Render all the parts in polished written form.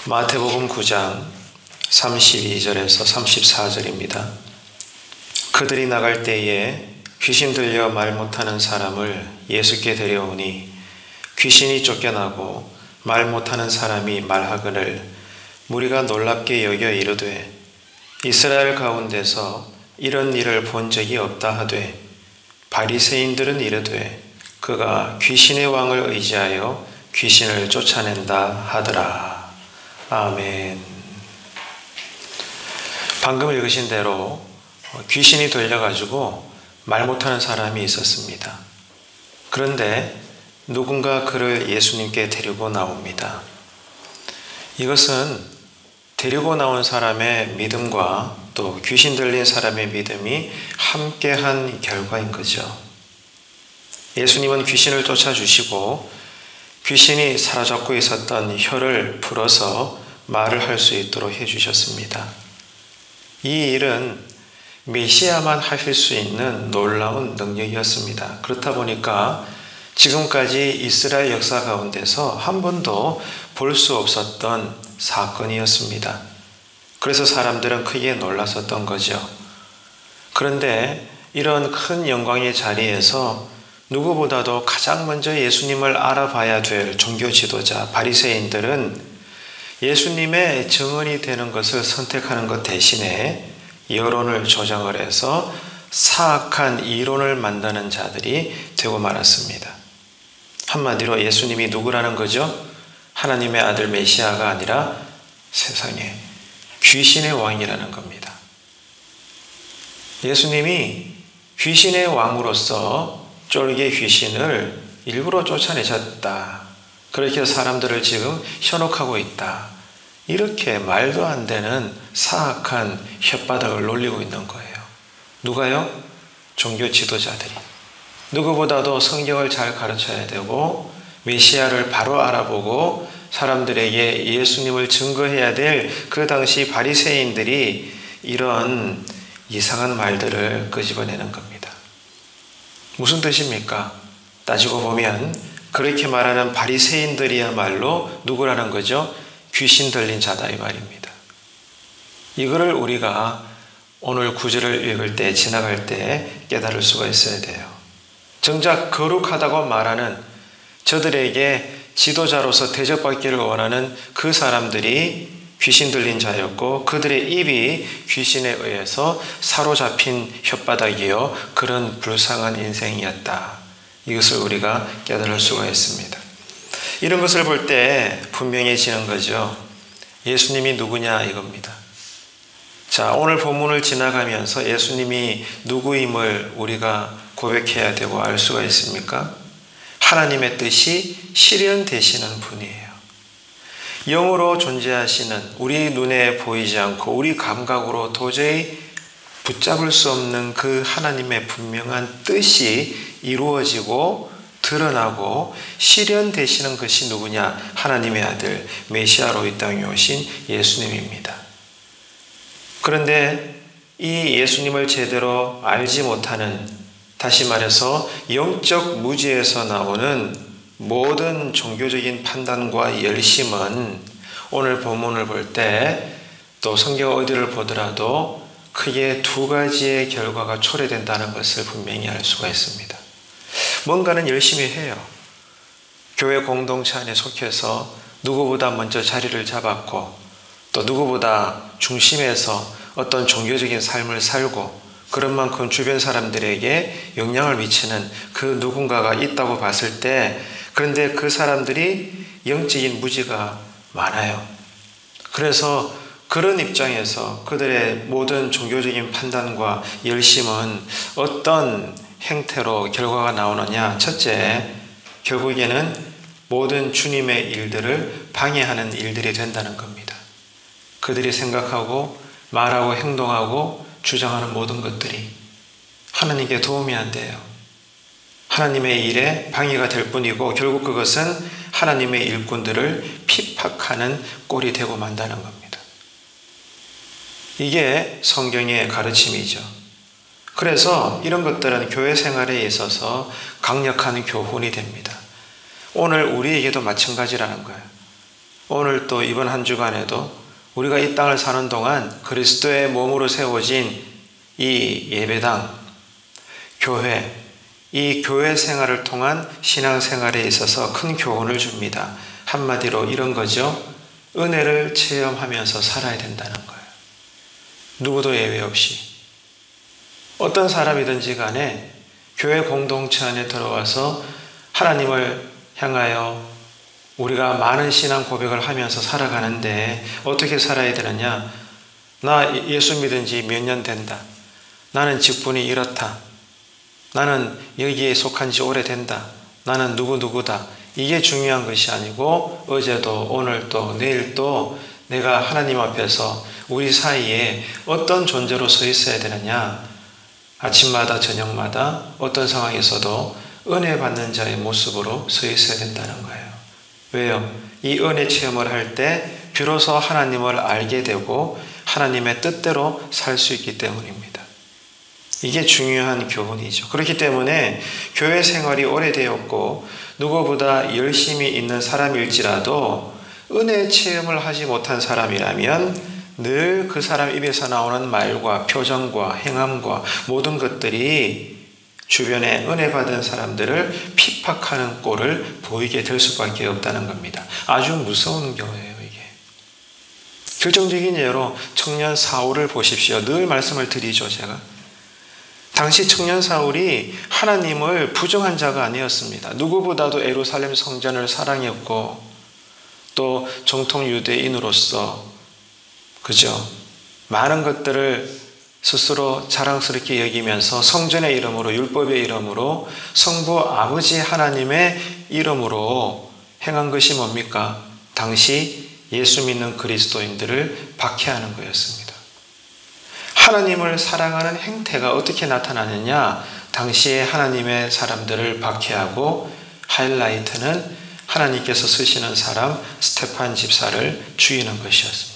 마태복음 9장 32절에서 34절입니다. 그들이 나갈 때에 귀신 들려 말 못하는 사람을 예수께 데려오니 귀신이 쫓겨나고 말 못하는 사람이 말하거늘 무리가 놀랍게 여겨 이르되 이스라엘 가운데서 이런 일을 본 적이 없다 하되 바리새인들은 이르되 그가 귀신의 왕을 의지하여 귀신을 쫓아낸다 하더라. 아멘. 방금 읽으신 대로 귀신이 들려가지고 말 못하는 사람이 있었습니다. 그런데 누군가 그를 예수님께 데리고 나옵니다. 이것은 데리고 나온 사람의 믿음과 또 귀신 들린 사람의 믿음이 함께한 결과인 거죠. 예수님은 귀신을 쫓아주시고 귀신이 사로잡고 있었던 혀를 풀어서 말을 할 수 있도록 해주셨습니다. 이 일은 메시아만 하실 수 있는 놀라운 능력이었습니다. 그렇다 보니까 지금까지 이스라엘 역사 가운데서 한 번도 볼 수 없었던 사건이었습니다. 그래서 사람들은 크게 놀랐었던 거죠. 그런데 이런 큰 영광의 자리에서 누구보다도 가장 먼저 예수님을 알아봐야 될 종교 지도자 바리새인들은 예수님의 증언이 되는 것을 선택하는 것 대신에 여론을 조정을 해서 사악한 이론을 만드는 자들이 되고 말았습니다. 한마디로 예수님이 누구라는 거죠? 하나님의 아들 메시아가 아니라 세상에 귀신의 왕이라는 겁니다. 예수님이 귀신의 왕으로서 쫄개 귀신을 일부러 쫓아내셨다. 그렇게 사람들을 지금 현혹하고 있다. 이렇게 말도 안 되는 사악한 혓바닥을 놀리고 있는 거예요. 누가요? 종교 지도자들이. 누구보다도 성경을 잘 가르쳐야 되고 메시아를 바로 알아보고 사람들에게 예수님을 증거해야 될 그 당시 바리새인들이 이런 이상한 말들을 끄집어내는 겁니다. 무슨 뜻입니까? 따지고 보면 그렇게 말하는 바리새인들이야말로 누구라는 거죠? 귀신 들린 자다 이 말입니다. 이거를 우리가 오늘 구절을 읽을 때 지나갈 때 깨달을 수가 있어야 돼요. 정작 거룩하다고 말하는 저들에게 지도자로서 대접받기를 원하는 그 사람들이 귀신 들린 자였고 그들의 입이 귀신에 의해서 사로잡힌 혓바닥이요 그런 불쌍한 인생이었다. 이것을 우리가 깨달을 수가 있습니다. 이런 것을 볼 때 분명해지는 거죠. 예수님이 누구냐 이겁니다. 자, 오늘 본문을 지나가면서 예수님이 누구임을 우리가 고백해야 되고 알 수가 있습니까? 하나님의 뜻이 실현되시는 분이에요. 영으로 존재하시는 우리 눈에 보이지 않고 우리 감각으로 도저히 붙잡을 수 없는 그 하나님의 분명한 뜻이 이루어지고 드러나고 실현되시는 것이 누구냐? 하나님의 아들 메시아로 이 땅에 오신 예수님입니다. 그런데 이 예수님을 제대로 알지 못하는, 다시 말해서 영적 무지에서 나오는 모든 종교적인 판단과 열심은 오늘 본문을 볼 때 또 성경 어디를 보더라도 크게 두 가지의 결과가 초래된다는 것을 분명히 알 수가 있습니다. 뭔가는 열심히 해요. 교회 공동체 안에 속해서 누구보다 먼저 자리를 잡았고 또 누구보다 중심에서 어떤 종교적인 삶을 살고 그런 만큼 주변 사람들에게 영향을 미치는 그 누군가가 있다고 봤을 때 그런데 그 사람들이 영적인 무지가 많아요. 그래서 그런 입장에서 그들의 모든 종교적인 판단과 열심은 어떤 행태로 결과가 나오느냐? 첫째, 결국에는 모든 주님의 일들을 방해하는 일들이 된다는 겁니다. 그들이 생각하고 말하고 행동하고 주장하는 모든 것들이 하나님께 도움이 안 돼요. 하나님의 일에 방해가 될 뿐이고 결국 그것은 하나님의 일꾼들을 핍박하는 꼴이 되고 만다는 겁니다. 이게 성경의 가르침이죠. 그래서 이런 것들은 교회 생활에 있어서 강력한 교훈이 됩니다. 오늘 우리에게도 마찬가지라는 거예요. 오늘 또 이번 한 주간에도 우리가 이 땅을 사는 동안 그리스도의 몸으로 세워진 이 예배당, 교회, 이 교회 생활을 통한 신앙생활에 있어서 큰 교훈을 줍니다. 한마디로 이런 거죠. 은혜를 체험하면서 살아야 된다는 거예요. 누구도 예외 없이. 어떤 사람이든지 간에 교회 공동체 안에 들어와서 하나님을 향하여 우리가 많은 신앙 고백을 하면서 살아가는데 어떻게 살아야 되느냐? 나 예수 믿은 지 몇 년 된다. 나는 직분이 이렇다. 나는 여기에 속한 지 오래된다. 나는 누구누구다. 이게 중요한 것이 아니고 어제도 오늘도 내일도 내가 하나님 앞에서 우리 사이에 어떤 존재로 서 있어야 되느냐. 아침마다 저녁마다 어떤 상황에서도 은혜 받는 자의 모습으로 서 있어야 된다는 거예요. 왜요? 이 은혜 체험을 할 때 비로소 하나님을 알게 되고 하나님의 뜻대로 살 수 있기 때문입니다. 이게 중요한 교훈이죠. 그렇기 때문에 교회 생활이 오래되었고 누구보다 열심히 있는 사람일지라도 은혜 체험을 하지 못한 사람이라면 늘 그 사람 입에서 나오는 말과 표정과 행함과 모든 것들이 주변에 은혜 받은 사람들을 핍박하는 꼴을 보이게 될 수밖에 없다는 겁니다. 아주 무서운 거예요, 이게. 결정적인 예로 청년 사울을 보십시오. 늘 말씀을 드리죠, 제가. 당시 청년 사울이 하나님을 부정한 자가 아니었습니다. 누구보다도 예루살렘 성전을 사랑했고 또 정통 유대인으로서 그죠? 많은 것들을 스스로 자랑스럽게 여기면서 성전의 이름으로 율법의 이름으로 성부 아버지 하나님의 이름으로 행한 것이 뭡니까? 당시 예수 믿는 그리스도인들을 박해하는 거였습니다. 하나님을 사랑하는 행태가 어떻게 나타나느냐? 당시에 하나님의 사람들을 박해하고 하이라이트는 하나님께서 쓰시는 사람 스테판 집사를 죽이는 것이었습니다.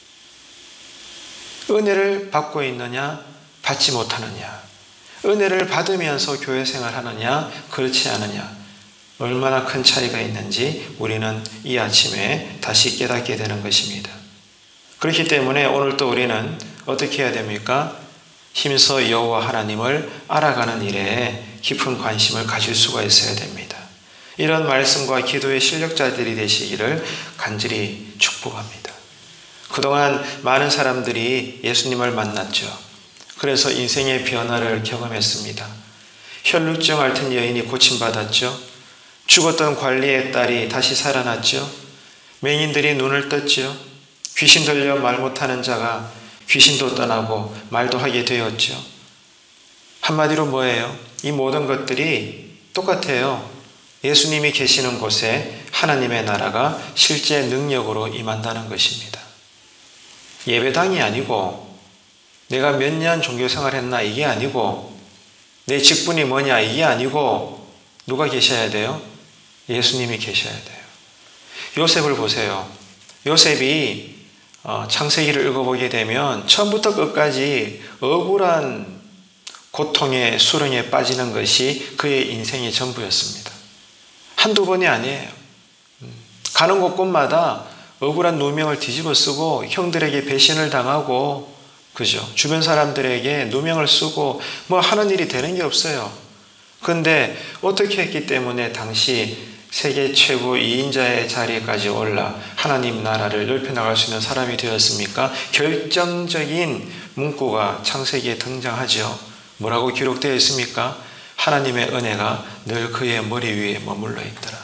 은혜를 받고 있느냐, 받지 못하느냐, 은혜를 받으면서 교회 생활하느냐, 그렇지 않느냐, 얼마나 큰 차이가 있는지 우리는 이 아침에 다시 깨닫게 되는 것입니다. 그렇기 때문에 오늘 또 우리는 어떻게 해야 됩니까? 힘써 여호와 하나님을 알아가는 일에 깊은 관심을 가질 수가 있어야 됩니다. 이런 말씀과 기도의 실력자들이 되시기를 간절히 축복합니다. 그동안 많은 사람들이 예수님을 만났죠. 그래서 인생의 변화를 경험했습니다. 혈루증 앓던 여인이 고침받았죠. 죽었던 관리의 딸이 다시 살아났죠. 맹인들이 눈을 떴죠. 귀신 들려 말 못하는 자가 귀신도 떠나고 말도 하게 되었죠. 한마디로 뭐예요? 이 모든 것들이 똑같아요. 예수님이 계시는 곳에 하나님의 나라가 실제 능력으로 임한다는 것입니다. 예배당이 아니고 내가 몇 년 종교생활 했나 이게 아니고 내 직분이 뭐냐 이게 아니고 누가 계셔야 돼요? 예수님이 계셔야 돼요. 요셉을 보세요. 요셉이 창세기를 읽어보게 되면 처음부터 끝까지 억울한 고통의 수렁에 빠지는 것이 그의 인생의 전부였습니다. 한두 번이 아니에요. 가는 곳곳마다 억울한 누명을 뒤집어 쓰고 형들에게 배신을 당하고 그죠? 주변 사람들에게 누명을 쓰고 뭐 하는 일이 되는 게 없어요. 그런데 어떻게 했기 때문에 당시 세계 최고 2인자의 자리까지 올라 하나님 나라를 넓혀나갈 수 있는 사람이 되었습니까? 결정적인 문구가 창세기에 등장하죠. 뭐라고 기록되어 있습니까? 하나님의 은혜가 늘 그의 머리 위에 머물러 있더라.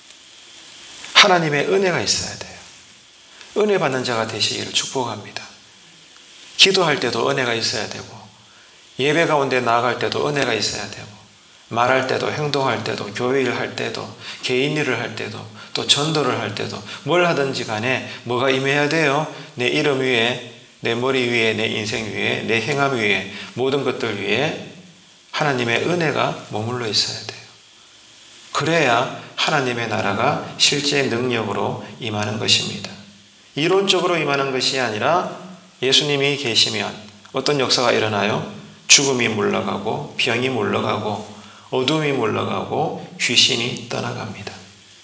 하나님의 은혜가 있어야 돼요. 은혜 받는 자가 되시기를 축복합니다. 기도할 때도 은혜가 있어야 되고 예배 가운데 나아갈 때도 은혜가 있어야 되고 말할 때도 행동할 때도 교회 일할 때도 개인 일을 할 때도 또 전도를 할 때도 뭘 하든지 간에 뭐가 임해야 돼요? 내 이름 위에 내 머리 위에 내 인생 위에 내 행함 위에 모든 것들 위에 하나님의 은혜가 머물러 있어야 돼요. 그래야 하나님의 나라가 실제 능력으로 임하는 것입니다. 이론적으로 임하는 것이 아니라 예수님이 계시면 어떤 역사가 일어나요? 죽음이 물러가고 병이 물러가고 어둠이 물러가고 귀신이 떠나갑니다.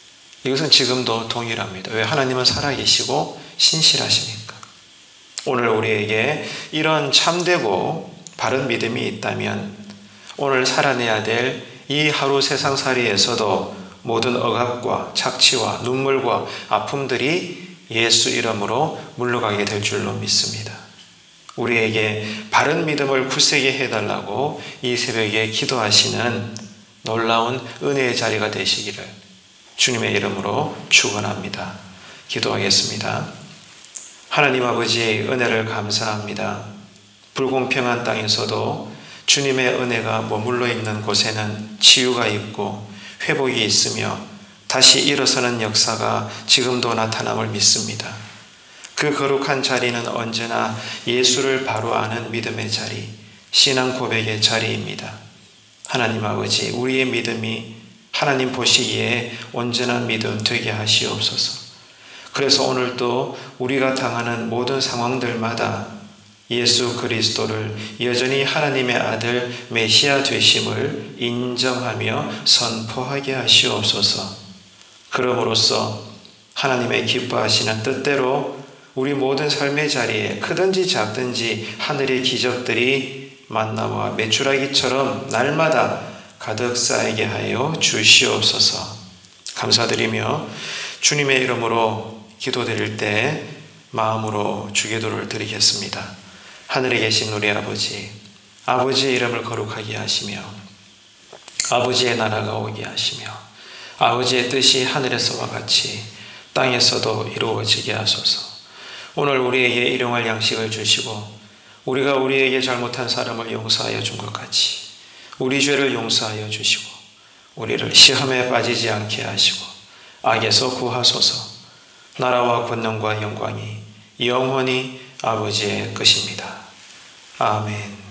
이것은 지금도 동일합니다. 왜? 하나님은 살아계시고 신실하시니까. 오늘 우리에게 이런 참되고 바른 믿음이 있다면 오늘 살아내야 될 이 하루 세상살이에서도 모든 억압과 착취와 눈물과 아픔들이 예수 이름으로 물러가게 될 줄로 믿습니다. 우리에게 바른 믿음을 굳세게 해달라고 이 새벽에 기도하시는 놀라운 은혜의 자리가 되시기를 주님의 이름으로 축원합니다. 기도하겠습니다. 하나님 아버지의 은혜를 감사합니다. 불공평한 땅에서도 주님의 은혜가 머물러 있는 곳에는 치유가 있고 회복이 있으며 다시 일어서는 역사가 지금도 나타남을 믿습니다. 그 거룩한 자리는 언제나 예수를 바로 아는 믿음의 자리, 신앙 고백의 자리입니다. 하나님 아버지, 우리의 믿음이 하나님 보시기에 온전한 믿음 되게 하시옵소서. 그래서 오늘도 우리가 당하는 모든 상황들마다 예수 그리스도를 여전히 하나님의 아들 메시아 되심을 인정하며 선포하게 하시옵소서. 그럼으로써 하나님의 기뻐하시는 뜻대로 우리 모든 삶의 자리에 크든지 작든지 하늘의 기적들이 만나와 메추라기처럼 날마다 가득 쌓이게 하여 주시옵소서. 감사드리며 주님의 이름으로 기도드릴 때 마음으로 주기도를 드리겠습니다. 하늘에 계신 우리 아버지, 아버지의 이름을 거룩하게 하시며 아버지의 나라가 오게 하시며 아버지의 뜻이 하늘에서와 같이 땅에서도 이루어지게 하소서. 오늘 우리에게 일용할 양식을 주시고 우리가 우리에게 잘못한 사람을 용서하여 준 것 같이 우리 죄를 용서하여 주시고 우리를 시험에 빠지지 않게 하시고 악에서 구하소서. 나라와 권능과 영광이 영원히 아버지의 것입니다. 아멘.